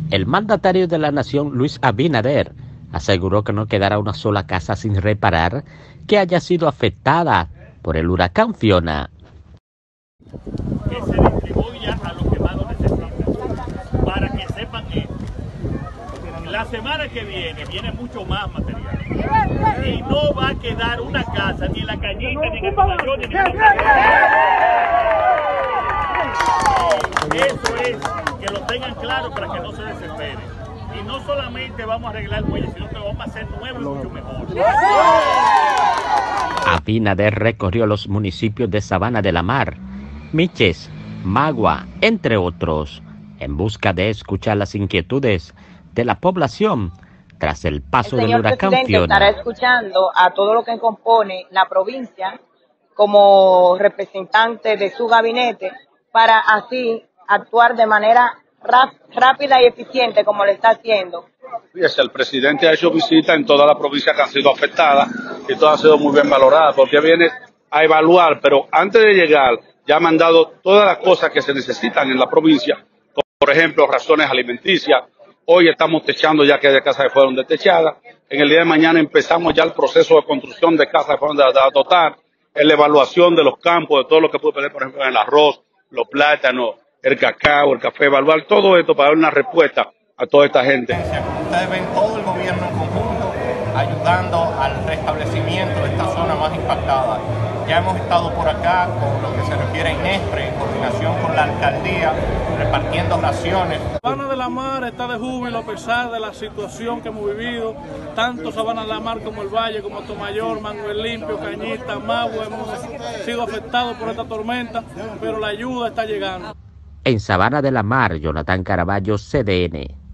El mandatario de la nación, Luis Abinader, aseguró que no quedará una sola casa sin reparar que haya sido afectada por el huracán Fiona. Que se distribuya a los que más lo necesitan, para que sepan esto. La semana que viene mucho más material. Y no va a quedar una casa, ni en la Cañita, ni en el Pabellón, ni en el Eso es, que lo tengan claro para que no se desesperen. Y no solamente vamos a arreglar el muelle, sino que lo vamos a hacer nuevo y mucho mejor. Abinader recorrió los municipios de Sabana de la Mar, Miches, Magua, entre otros, en busca de escuchar las inquietudes de la población tras el paso del huracán Fiona. El señor presidente estará escuchando a todo lo que compone la provincia como representante de su gabinete para así actuar de manera rápida y eficiente como lo está haciendo. Fíjese, el presidente ha hecho visitas en todas las provincias que han sido afectadas y todas han sido muy bien valoradas porque viene a evaluar, pero antes de llegar ya ha mandado todas las cosas que se necesitan en la provincia, como por ejemplo raciones alimenticias. Hoy estamos techando ya que hay casas que fueron detechadas. En el día de mañana empezamos ya el proceso de construcción de casas que fueron de dotar, en la evaluación de los campos, de todo lo que puede perder, por ejemplo, en el arroz, los plátanos, el cacao, el café, evaluar todo esto para dar una respuesta a toda esta gente. Ustedes ven todo el gobierno en conjunto ayudando al restablecimiento de esta zona más impactada. Ya hemos estado por acá con lo que se refiere a INESPRE, en coordinación con la alcaldía, repartiendo raciones. Sabana de la Mar está de júbilo a pesar de la situación que hemos vivido, tanto Sabana de la Mar como el Valle, como Atomayor, Manuel Limpio, Cañita, Magua, hemos sido afectados por esta tormenta, pero la ayuda está llegando. En Sabana de la Mar, Jonathan Caraballo, CDN.